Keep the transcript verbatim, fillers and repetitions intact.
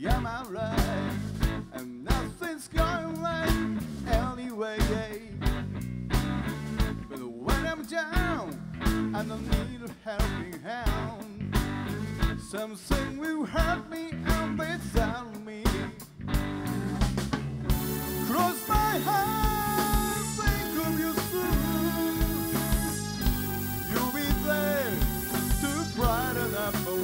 am I right? And nothing's going right anyway. But when I'm down and I need a helping hand, something will hurt me and without me. Close my eyes, think of you soon. You'll be there to brighten up a